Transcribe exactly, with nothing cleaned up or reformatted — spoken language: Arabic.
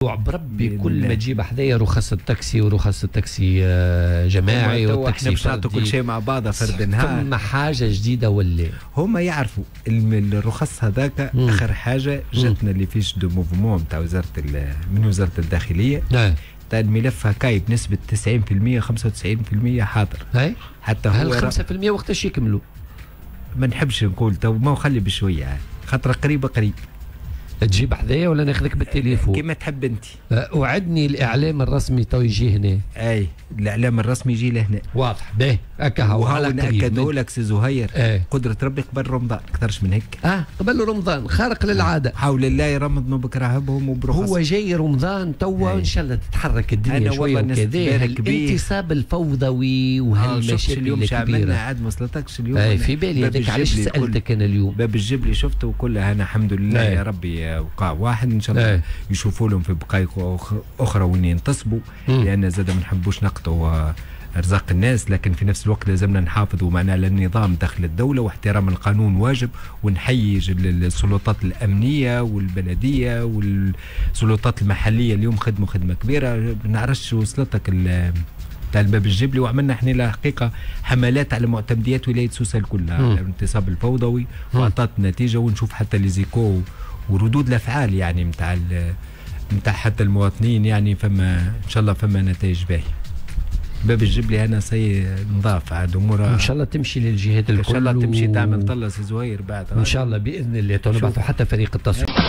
بربي كل ما تجيب حذايا رخص التاكسي ورخص التاكسي جماعي والتاكسي احنا بنعطوا كل شيء مع بعضها فرد نهار. ثم حاجه جديده ولا هما يعرفوا الرخص هذاك اخر حاجه جاتنا اللي فيش دو موفمون نتاع وزاره من وزاره الداخليه تاع الملف هكاي بنسبه تسعين بالمئة خمسة وتسعين بالمئة حاضر. هاي حتى هو هل خمسة بالمئة وقتاش يكملوا؟ ما نحبش نقول تو ما خلي بشويه خاطر قريبه قريب. تجيب حذايا ولا ناخذك بالتليفون؟ كيما تحب انت. وعدني الاعلام الرسمي تو يجي هنا. اي الاعلام الرسمي يجي لهنا. واضح باهي هكا هو وهو ناكدوا لك سي زهير. ايه. قدره ربي قبل رمضان اكثرش من هيك. اه قبل رمضان خارق للعاده. حول الله يرمضنوا بكرهبهم وبرخص. هو جاي رمضان توا ان شاء الله تتحرك الدنيا شويه وكذا. الانتصاب الفوضوي وهالمشاكل اليوم الكبيره. عملنا عاد ما وصلتكش اليوم. اي في بالي هذاك علاش سالتك انا اليوم. باب الجبلي شفته وكلها انا الحمد لله يا ربي وقع واحد ان شاء الله يشوفوا لهم في بقايق اخرى وين ينتصبوا لان زاد ما نحبوش نقطوا ارزاق الناس لكن في نفس الوقت لازمنا نحافظوا معنا على النظام داخل الدوله واحترام القانون واجب ونحيي السلطات الامنيه والبلديه والسلطات المحليه اليوم خدموا خدمه كبيره. ما نعرفش وصلتك تاع الباب الجبلي وعملنا احنا الحقيقه حملات على معتمديات ولايه سوسه كلها على الانتصاب الفوضوي واعطت نتيجه ونشوف حتى ليزيكو وردود الافعال يعني نتاع نتاع حتى المواطنين يعني فما ان شاء الله فما نتائج باهيه. باب الجبلي انا سي نضاف عاد امورها ان شاء الله تمشي للجهات الكل ان شاء الله تمشي تعمل طله سي زهير بعد ان شاء الله باذن الله. تو نبعثوا حتى فريق التصوير.